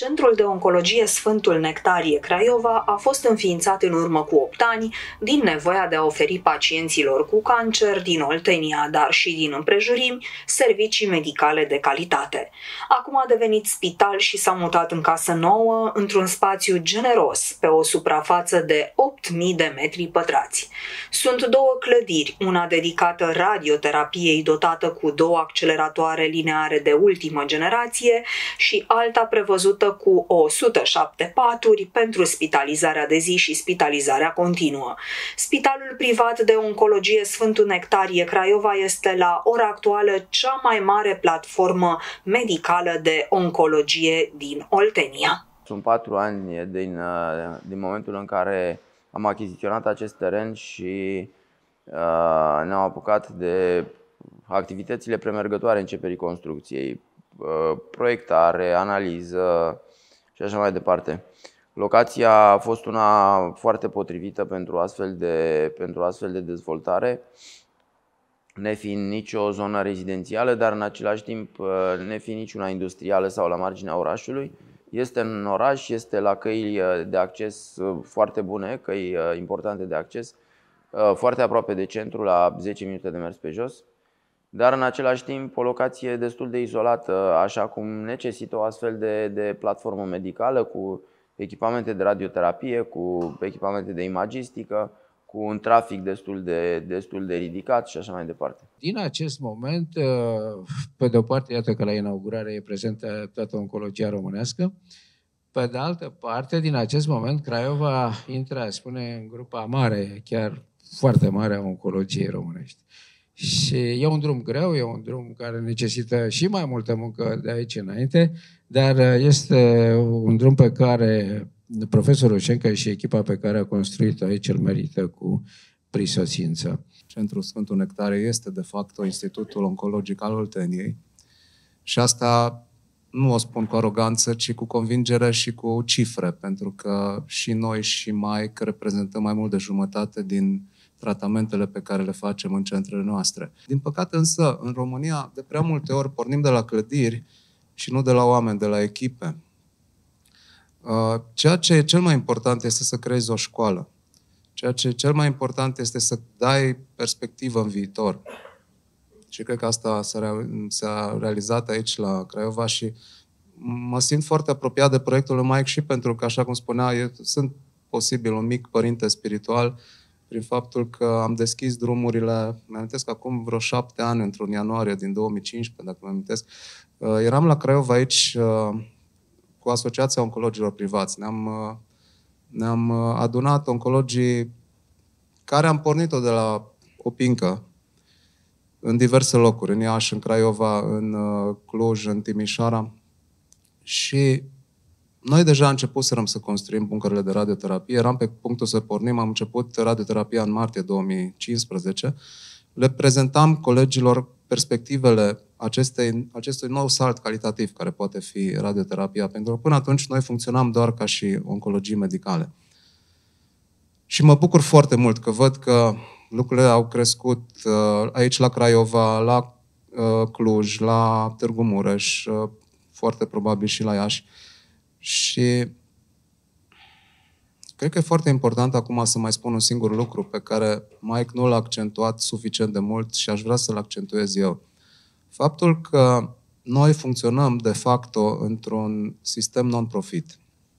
Centrul de Oncologie Sfântul Nectarie Craiova a fost înființat în urmă cu 8 ani din nevoia de a oferi pacienților cu cancer din Oltenia, dar și din împrejurimi, servicii medicale de calitate. Acum a devenit spital și s-a mutat în casă nouă, într-un spațiu generos, pe o suprafață de 8.000 de metri pătrați. Sunt două clădiri, una dedicată radioterapiei dotată cu 2 acceleratoare lineare de ultimă generație și alta prevăzută cu 107 paturi pentru spitalizarea de zi și spitalizarea continuă. Spitalul privat de oncologie Sfântul Nectarie Craiova este la ora actuală cea mai mare platformă medicală de oncologie din Oltenia. Sunt 4 ani din momentul în care am achiziționat acest teren și ne-am apucat de activitățile premergătoare începerii construcției, proiectare, analiză și așa mai departe. Locația a fost una foarte potrivită pentru astfel de dezvoltare, nefiind nici o zonă rezidențială, dar în același timp nefiind nici una industrială sau la marginea orașului. Este în oraș, este la căi de acces foarte bune, căi importante de acces, foarte aproape de centru, la 10 minute de mers pe jos, dar în același timp o locație destul de izolată, așa cum necesită o astfel de platformă medicală cu echipamente de radioterapie, cu echipamente de imagistică, cu un trafic destul de ridicat și așa mai departe. Din acest moment, pe de o parte, iată că la inaugurare e prezentă toată oncologia românească, pe de altă parte, din acest moment, Craiova intră, spune, în grupa mare, chiar foarte mare a oncologiei românești. Și e un drum greu, e un drum care necesită și mai multă muncă de aici înainte, dar este un drum pe care profesorul Șencă și echipa pe care a construit-o aici îl merită cu prisosință. Centrul Sfântul Nectarie este de fapt Institutul Oncologic al Olteniei și asta nu o spun cu aroganță, ci cu convingere și cu cifre, pentru că și noi și Mike reprezentăm mai mult de jumătate din tratamentele pe care le facem în centrele noastre. Din păcate însă, în România, de prea multe ori pornim de la clădiri și nu de la oameni, de la echipe. Ceea ce e cel mai important este să creezi o școală. Ceea ce e cel mai important este să dai perspectivă în viitor. Și cred că asta s-a realizat aici la Craiova și mă simt foarte apropiat de proiectul lui Mike și pentru că, așa cum spunea, eu sunt posibil un mic părinte spiritual prin faptul că am deschis drumurile, mi-amintesc acum vreo 7 ani, într-un ianuarie din 2015, dacă mi amintesc, eram la Craiova aici cu Asociația Oncologilor Privați. Ne-am adunat oncologii care am pornit-o de la o pincă în diverse locuri, în Iași, în Craiova, în Cluj, în Timișoara. Și noi deja începuserăm să construim buncările de radioterapie, eram pe punctul să pornim, am început radioterapia în martie 2015. Le prezentam colegilor perspectivele acestui nou salt calitativ care poate fi radioterapia, pentru că până atunci noi funcționam doar ca și oncologii medicale. Și mă bucur foarte mult că văd că lucrurile au crescut aici la Craiova, la Cluj, la Târgu Mureș, foarte probabil și la Iași. Și cred că e foarte important acum să mai spun un singur lucru pe care Mike nu l-a accentuat suficient de mult și aș vrea să-l accentuez eu. Faptul că noi funcționăm de facto într-un sistem non-profit.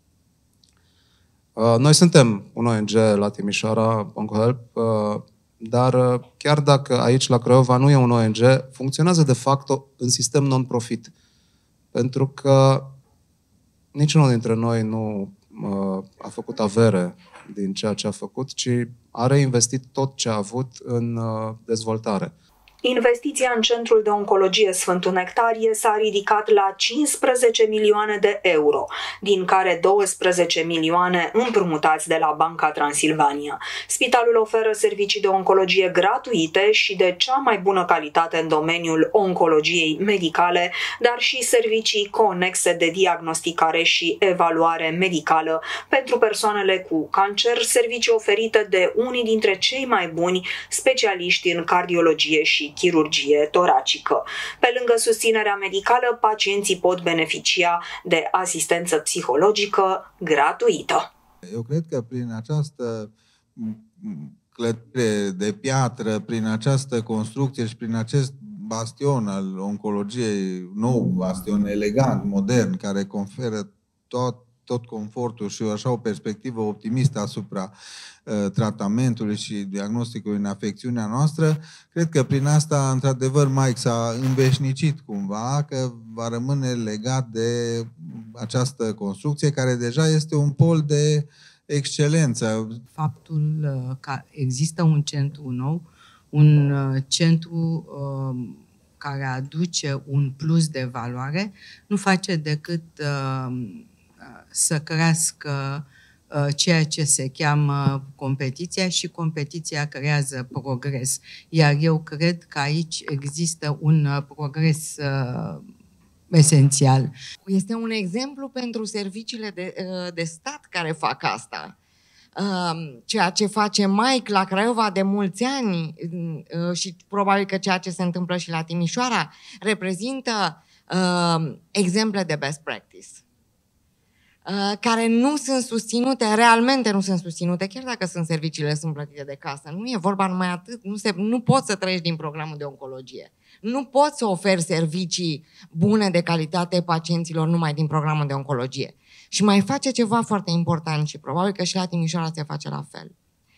Noi suntem un ONG la Timișoara, OncoHelp, dar chiar dacă aici la Craiova nu e un ONG, funcționează de facto în sistem non-profit. Pentru că niciunul dintre noi nu a făcut avere din ceea ce a făcut, ci a reinvestit tot ce a avut în dezvoltare. Investiția în Centrul de Oncologie Sfântul Nectarie s-a ridicat la 15 milioane de euro, din care 12 milioane împrumutați de la Banca Transilvania. Spitalul oferă servicii de oncologie gratuite și de cea mai bună calitate în domeniul oncologiei medicale, dar și servicii conexe de diagnosticare și evaluare medicală pentru persoanele cu cancer, servicii oferite de unii dintre cei mai buni specialiști în cardiologie și și chirurgie toracică. Pe lângă susținerea medicală, pacienții pot beneficia de asistență psihologică gratuită. Eu cred că prin această clădire de piatră, prin această construcție și prin acest bastion al oncologiei, nou bastion elegant, modern, care conferă tot confortul și așa o perspectivă optimistă asupra tratamentului și diagnosticului în afecțiunea noastră, cred că prin asta, într-adevăr, Mike s-a înveșnicit cumva, că va rămâne legat de această construcție, care deja este un pol de excelență. Faptul că există un centru nou, un centru care aduce un plus de valoare, nu face decât să crească ceea ce se cheamă competiția și competiția creează progres. Iar eu cred că aici există un progres esențial. Este un exemplu pentru serviciile de stat care fac asta. Ceea ce face Mike la Craiova de mulți ani și probabil că ceea ce se întâmplă și la Timișoara reprezintă exemple de best practice care nu sunt susținute, realmente nu sunt susținute, chiar dacă serviciile sunt plătite de casă. Nu e vorba numai atât. Nu poți să trăiești din programul de oncologie. Nu poți să oferi servicii bune de calitate pacienților numai din programul de oncologie. Și mai face ceva foarte important și probabil că și la Timișoara se face la fel.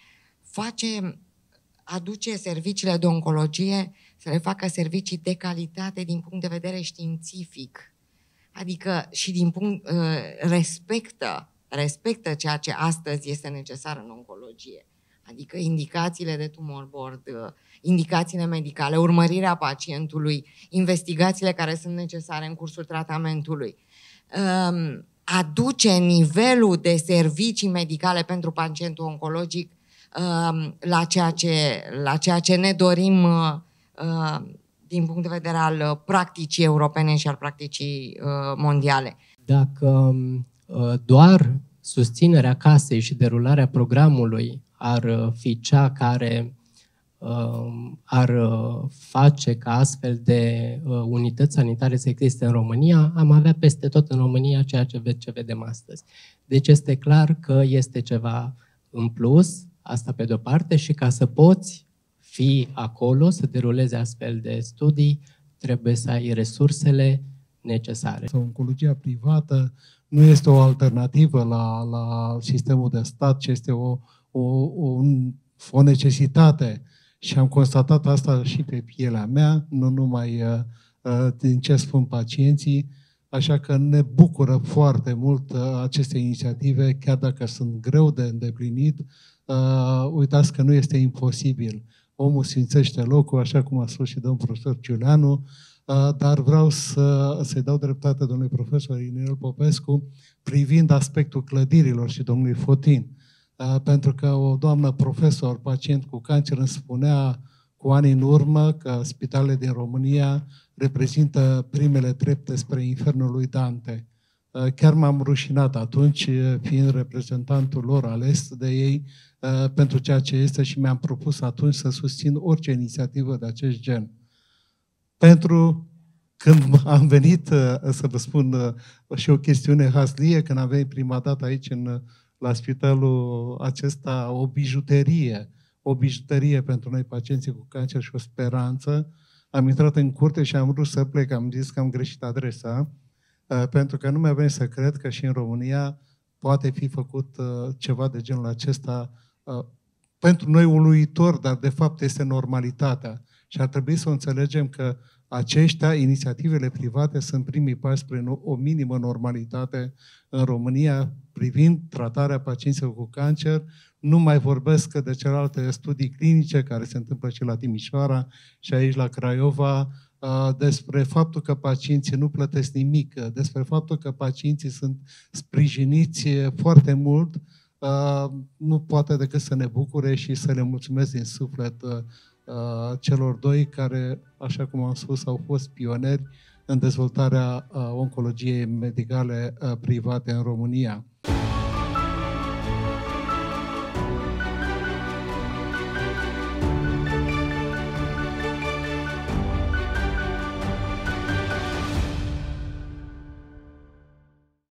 Aduce serviciile de oncologie să le facă servicii de calitate din punct de vedere științific. Adică și din punct respectă ceea ce astăzi este necesar în oncologie. Adică indicațiile de tumor board, indicațiile medicale, urmărirea pacientului, investigațiile care sunt necesare în cursul tratamentului. Aduce nivelul de servicii medicale pentru pacientul oncologic la ceea ce ne dorim din punct de vedere al practicii europene și al practicii mondiale. Dacă doar susținerea casei și derularea programului ar fi cea care ar face ca astfel de unități sanitare să existe în România, am avea peste tot în România ceea ce vedem astăzi. Deci este clar că este ceva în plus, asta pe de-o parte, și ca să poți fi acolo, să deruleze astfel de studii, trebuie să ai resursele necesare. Oncologia privată nu este o alternativă la sistemul de stat, ci este o necesitate. Și am constatat asta și pe pielea mea, nu numai din ce spun pacienții, așa că ne bucură foarte mult aceste inițiative, chiar dacă sunt greu de îndeplinit. Uitați că nu este imposibil. Omul sfințește locul, așa cum a spus și domnul profesor Ciuleanu, dar vreau să-i dau dreptate domnului profesor Irinel Popescu privind aspectul clădirilor și domnului Fotin. Pentru că o doamnă profesor, pacient cu cancer, îmi spunea cu ani în urmă că spitalele din România reprezintă primele trepte spre infernul lui Dante. Chiar m-am rușinat atunci, fiind reprezentantul lor ales de ei, pentru ceea ce este și mi-am propus atunci să susțin orice inițiativă de acest gen. Pentru când am venit, să vă spun și o chestiune haslie, când am venit prima dată aici la spitalul acesta, o bijuterie pentru noi pacienții cu cancer și o speranță. Am intrat în curte și am vrut să plec, am zis că am greșit adresa, pentru că nu mi-a venit să cred că și în România poate fi făcut ceva de genul acesta, pentru noi uluitor, dar de fapt este normalitatea. Și ar trebui să înțelegem că aceștia, inițiativele private, sunt primii pași spre o minimă normalitate în România privind tratarea pacienților cu cancer. Nu mai vorbesc de celelalte studii clinice care se întâmplă și la Timișoara și aici la Craiova, despre faptul că pacienții nu plătesc nimic, despre faptul că pacienții sunt sprijiniți foarte mult, nu poate decât să ne bucure și să le mulțumesc din suflet celor doi care, așa cum am spus, au fost pionieri în dezvoltarea oncologiei medicale private în România.